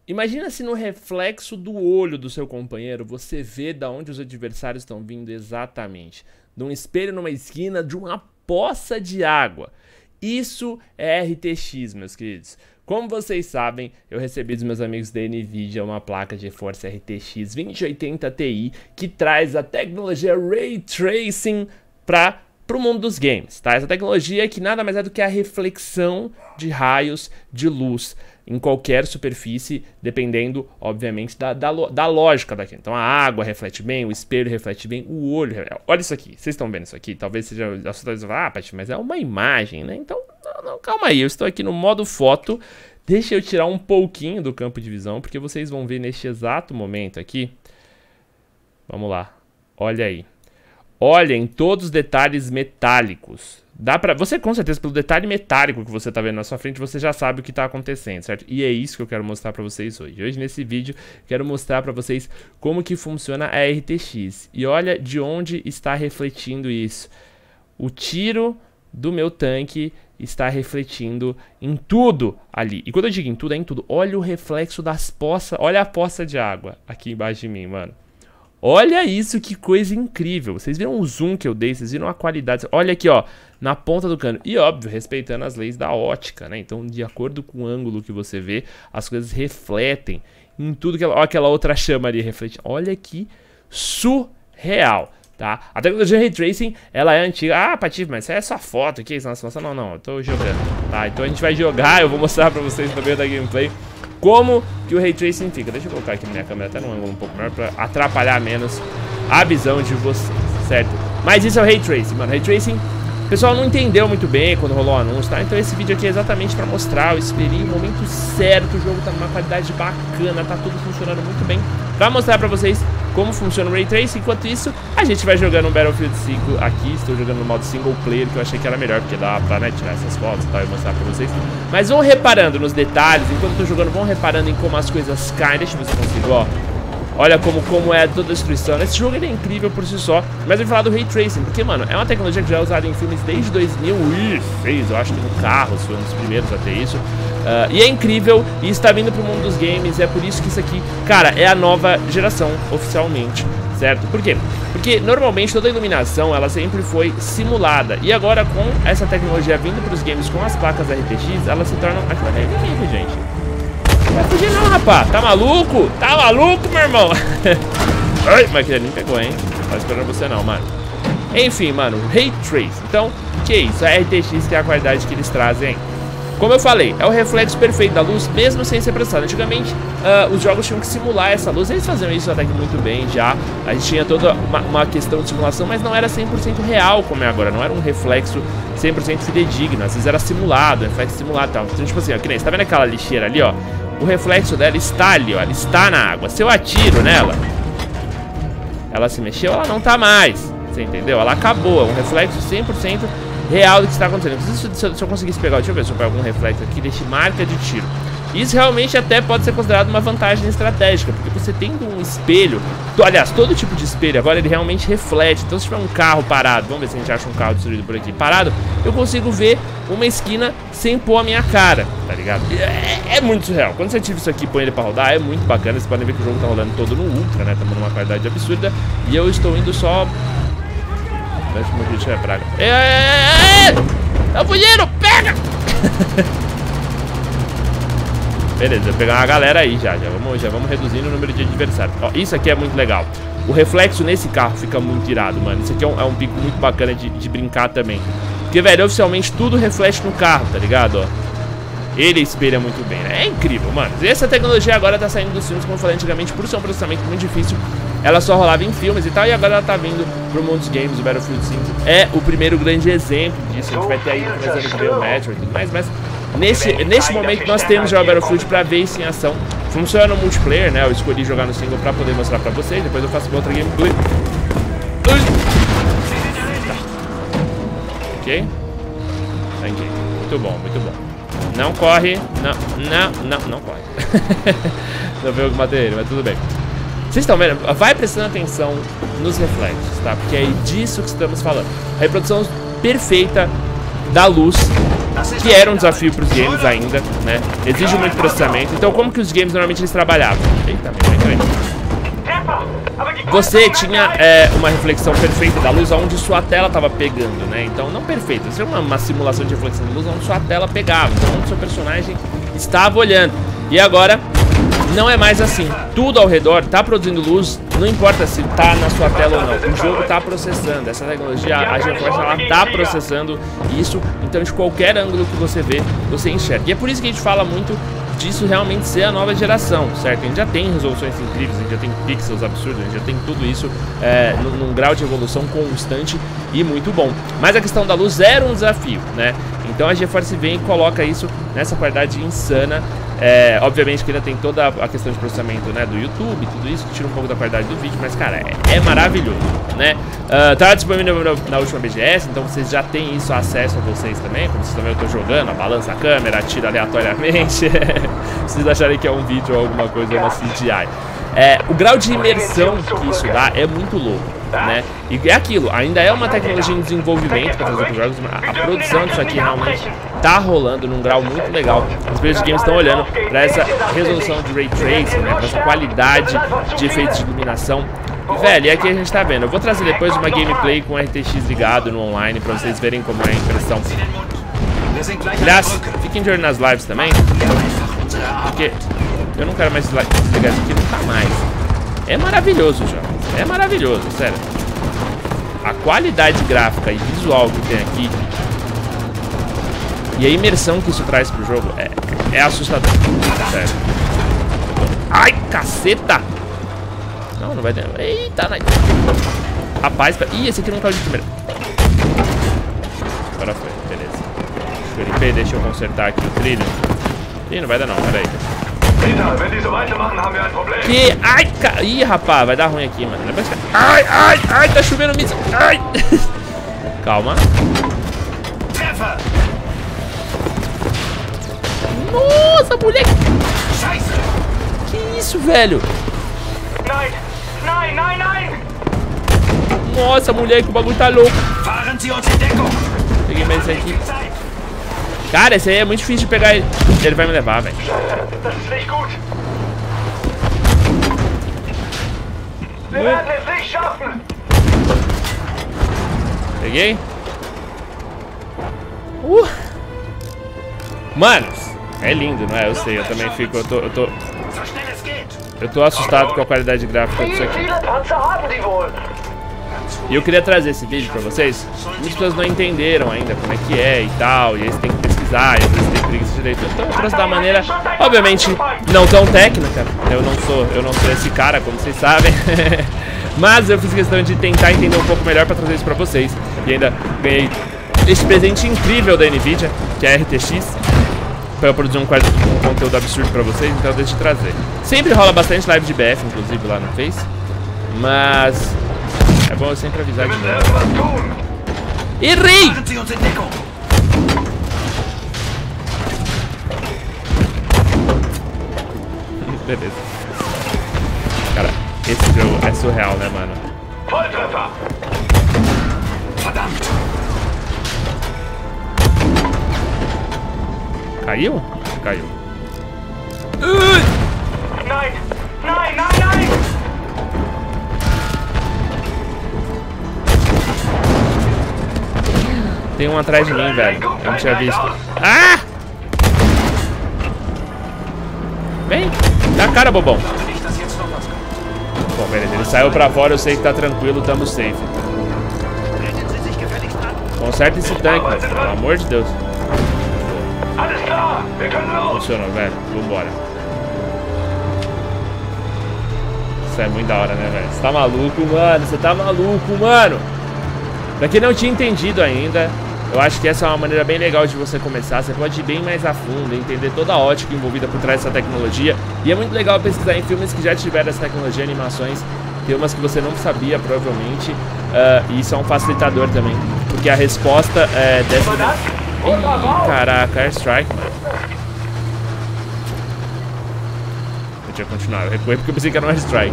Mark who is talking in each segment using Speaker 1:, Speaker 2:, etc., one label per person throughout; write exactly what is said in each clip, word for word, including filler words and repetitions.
Speaker 1: Imagina se no reflexo do olho do seu companheiro você vê da onde os adversários estão vindo exatamente. De um espelho numa esquina, de uma poça de água. Isso é R T X, meus queridos. Como vocês sabem, eu recebi dos meus amigos da NVIDIA uma placa de GeForce R T X vinte oitenta Ti que traz a tecnologia Ray Tracing para o mundo dos games, tá? Essa tecnologia que nada mais é do que a reflexão de raios de luz em qualquer superfície, dependendo, obviamente, da, da, da lógica daqui. Então a água reflete bem, o espelho reflete bem, o olho... Olha isso aqui, vocês estão vendo isso aqui? Talvez seja... Ah, Pati, mas é uma imagem, né? Então, não, não, calma aí, eu estou aqui no modo foto. Deixa eu tirar um pouquinho do campo de visão, porque vocês vão ver neste exato momento aqui. Vamos lá, olha aí. Olhem todos os detalhes metálicos. Dá pra... Você, com certeza, pelo detalhe metálico que você tá vendo na sua frente, você já sabe o que tá acontecendo, certo? E é isso que eu quero mostrar pra vocês hoje. Hoje, nesse vídeo, quero mostrar pra vocês como que funciona a R T X. E olha de onde está refletindo isso. O tiro do meu tanque está refletindo em tudo ali. E quando eu digo em tudo, é em tudo. Olha o reflexo das poças. Olha a poça de água aqui embaixo de mim, mano. Olha isso, que coisa incrível. Vocês viram o zoom que eu dei, vocês viram a qualidade. Olha aqui, ó, na ponta do cano. E óbvio, respeitando as leis da ótica, né? Então, de acordo com o ângulo que você vê, as coisas refletem em tudo que ela... Olha aquela outra chama ali refletindo. Olha que surreal, tá? A tecnologia Ray Tracing, ela é antiga. Ah, Patife, mas é só foto aqui. Nossa, não, não, eu tô jogando, tá? Então a gente vai jogar, eu vou mostrar pra vocês no meio da gameplay como que o Ray Tracing fica. Deixa eu colocar aqui minha câmera até num ângulo um pouco maior pra atrapalhar menos a visão de vocês, certo? Mas isso é o Ray Tracing, mano. Ray Tracing, o pessoal não entendeu muito bem quando rolou o anúncio, tá? Então esse vídeo aqui é exatamente pra mostrar. Eu esperei o momento certo, o jogo tá numa qualidade bacana, tá tudo funcionando muito bem, pra mostrar pra vocês como funciona o Ray Tracing. Enquanto isso, a gente vai jogando um Battlefield cinco aqui. Estou jogando no modo single player, que eu achei que era melhor, porque dá pra, né, tirar essas fotos e tal e mostrar pra vocês. Mas vão reparando nos detalhes, enquanto eu tô jogando, vão reparando em como as coisas caem. Deixa eu ver se eu consigo, ó. Olha como, como é toda a destruição. Esse jogo ele é incrível por si só. Mas eu vou falar do Ray Tracing, porque, mano, é uma tecnologia que já é usada em filmes desde dois mil e seis. Eu acho que no Carros foi um dos primeiros a ter isso. Uh, e é incrível, e está vindo pro mundo dos games. É por isso que isso aqui, cara, é a nova geração, oficialmente, certo? Por quê? Porque normalmente toda a iluminação, ela sempre foi simulada. E agora com essa tecnologia vindo pros games com as placas R T X, elas se tornam... Aquilo é incrível, gente. Não vai fugir não, rapaz. Tá maluco? Tá maluco, meu irmão? Ai, mas aquele nem pegou, hein? Não tá esperando você não, mano. Enfim, mano, Ray Tracing. Então, que é isso? A R T X tem a qualidade que eles trazem, hein? Como eu falei, é o reflexo perfeito da luz, mesmo sem ser processado. Antigamente, uh, os jogos tinham que simular essa luz. Eles faziam isso até que muito bem já. A gente tinha toda uma, uma questão de simulação, mas não era cem por cento real como é agora. Não era um reflexo cem por cento fidedigno. Às vezes era simulado, reflexo simulado e tal. Então, tipo assim, ó, que nem, você tá vendo aquela lixeira ali, ó? O reflexo dela está ali, ó. Ela está na água. Se eu atiro nela, ela se mexeu, ela não tá mais. Você entendeu? Ela acabou. É um reflexo cem por cento real do que está acontecendo. Se, se, se eu conseguisse pegar, deixa eu ver se eu pego algum reflexo aqui, deixe marca de tiro. Isso realmente até pode ser considerado uma vantagem estratégica, porque você tendo um espelho, aliás, todo tipo de espelho agora ele realmente reflete. Então se tiver um carro parado, vamos ver se a gente acha um carro destruído por aqui, parado, eu consigo ver uma esquina sem pôr a minha cara, tá ligado? É, é muito surreal. Quando você ativa isso aqui e põe ele pra rodar, é muito bacana. Vocês podem ver que o jogo tá rolando todo no ultra, né? Estamos numa qualidade absurda. E eu estou indo só... Deixa o meu bicho é praga. É, é, é, é! Tá fugindo! Pega! Beleza, vou pegar uma galera aí já. Já vamos, já vamos reduzindo o número de adversários. Ó, isso aqui é muito legal. O reflexo nesse carro fica muito irado, mano. Isso aqui é um, é um pico muito bacana de, de brincar também. Porque, velho, oficialmente tudo reflete no carro, tá ligado? Ó. Ele espelha muito bem, né? É incrível, mano. E essa tecnologia agora tá saindo dos filmes, como eu falei antigamente, por ser um processamento muito difícil. Ela só rolava em filmes e tal, e agora ela tá vindo pro mundo dos games. O Battlefield cinco é o primeiro grande exemplo disso. A gente vai ter aí começando com o Metro e tudo mais, mas nesse, nesse momento nós temos já o Battlefield pra ver isso em ação. Funciona no multiplayer, né? Eu escolhi jogar no single pra poder mostrar pra vocês. Depois eu faço uma outra gameplay. Tá. Ok? Ok. Muito bom, muito bom. Não corre. Não, não, não, não corre. Não veio que matei ele, mas tudo bem. Vocês estão vendo? Vai prestando atenção nos reflexos, tá? Porque é disso que estamos falando. A reprodução perfeita da luz que era um desafio para os games ainda, né? Exige muito processamento. Então, como que os games normalmente eles trabalhavam? Eita, meu, você tinha é, uma reflexão perfeita da luz onde sua tela estava pegando, né? Então, não perfeita, isso é uma, uma simulação de reflexão de luz onde sua tela pegava, então onde seu personagem estava olhando. E agora, não é mais assim. Tudo ao redor está produzindo luz, não importa se está na sua tela ou não. O jogo está processando. Essa tecnologia, a GeForce, ela está processando isso. Então, de qualquer ângulo que você vê, você enxerga. E é por isso que a gente fala muito disso realmente ser a nova geração, certo? A gente já tem resoluções incríveis, a gente já tem pixels absurdos, a gente já tem tudo isso é, num, num grau de evolução constante e muito bom. Mas a questão da luz era um desafio, né? Então a GeForce vem e coloca isso nessa qualidade insana. É, obviamente que ainda tem toda a questão de processamento, né, do YouTube, tudo isso, que tira um pouco da qualidade do vídeo, mas, cara, é, é maravilhoso, né? Uh, tá disponível na última B G S, então vocês já têm isso acesso a vocês também, como vocês também eu tô jogando, a balança a câmera, atira aleatoriamente, se vocês acharem que é um vídeo ou alguma coisa, uma C G I. É, o grau de imersão que isso dá é muito louco, né? E é aquilo, ainda é uma tecnologia em desenvolvimento para trazer para os jogos, mas a produção disso aqui realmente tá rolando num grau muito legal. Os players de games estão olhando para essa resolução de Ray Tracing, né? Para essa qualidade de efeitos de iluminação. E, velho, e aqui a gente tá vendo. Eu vou trazer depois uma gameplay com R T X ligado no online para vocês verem como é a impressão. Aliás, fiquem de olho nas lives também, porque eu não quero mais desligar isso aqui nunca mais. É maravilhoso, jovens. É maravilhoso, sério. A qualidade gráfica e visual que tem aqui e a imersão que isso traz pro jogo é, é assustador. Sério. Ai, caceta! Não, não vai ter. Eita, não. Rapaz, ih, esse aqui não caiu de primeira. Agora foi, beleza. Deixa eu consertar aqui o trilho. Ih, não vai dar não, peraí. Que? Ai, ca... Ih, rapaz, vai dar ruim aqui, mano. Ai, ai, ai, tá chovendo míssil. Ai. Calma. Nossa, moleque. Que isso, velho? Nossa, moleque, o bagulho tá louco. Peguei mais esse aqui. Cara, esse aí é muito difícil de pegar ele. Ele vai me levar, velho. Peguei. Uh. Manos, é lindo, não é? Eu sei, eu também fico. Eu tô. Eu tô, eu tô assustado com a qualidade gráfica disso aqui. E eu queria trazer esse vídeo pra vocês. Muitas pessoas não entenderam ainda como é que é e tal. E aí você tem que pesquisar, e às vezes tem preguiça de leitura. Então eu trouxe da maneira, obviamente, não tão técnica. Eu não sou, eu não sou esse cara, como vocês sabem. Mas eu fiz questão de tentar entender um pouco melhor pra trazer isso pra vocês. E ainda ganhei esse presente incrível da NVIDIA, que é a R T X, pra eu produzir um, um conteúdo absurdo pra vocês, então deixa eu trazer. Sempre rola bastante live de B F, inclusive, lá no Face. Mas é bom eu sempre avisar de novo. Errei! Beleza. Cara, esse jogo é surreal, né, mano? Caiu? Caiu. Uh! Tem um atrás de mim, velho. Eu não tinha visto. Ah! Vem! Dá a cara, bobão. Bom, beleza. Ele saiu pra fora, eu sei que tá tranquilo, tamo safe. Conserta esse tanque, mano. Pelo amor de Deus. Funcionou, velho. Vambora. Isso é muito da hora, né, velho? Você tá maluco, mano? Você tá maluco, mano? Pra quem não tinha entendido ainda, eu acho que essa é uma maneira bem legal de você começar. Você pode ir bem mais a fundo, entender toda a ótica envolvida por trás dessa tecnologia. E é muito legal pesquisar em filmes que já tiveram essa tecnologia, animações. Tem umas que você não sabia, provavelmente. Uh, e isso é um facilitador também. Porque a resposta é dessa... Ih, caraca, Airstrike, mano. Eu tinha continuado. Eu recuei porque eu pensei que era um Airstrike.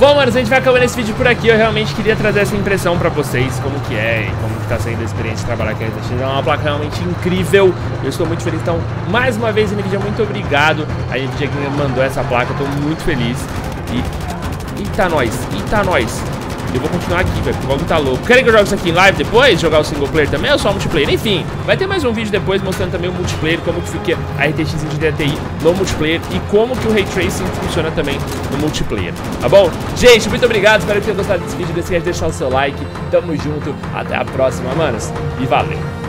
Speaker 1: Bom, manos, a gente vai acabando esse vídeo por aqui. Eu realmente queria trazer essa impressão pra vocês, como que é e como que tá sendo a experiência de trabalhar com a R T X. É uma placa realmente incrível. Eu estou muito feliz. Então, mais uma vez, NVIDIA, muito obrigado. A NVIDIA que me mandou essa placa, eu tô muito feliz. E... Eita, nós! Eita, nós! Eu vou continuar aqui, velho, porque o bagulho tá louco. Querem que eu jogue isso aqui em live depois? Jogar o single player também ou só o multiplayer? Enfim, vai ter mais um vídeo depois mostrando também o multiplayer, como que fica a R T X NVIDIA T I no multiplayer e como que o Ray Tracing funciona também no multiplayer, tá bom? Gente, muito obrigado, espero que tenham gostado desse vídeo. Não esquece de deixar o seu like. Tamo junto, até a próxima, manos. E valeu!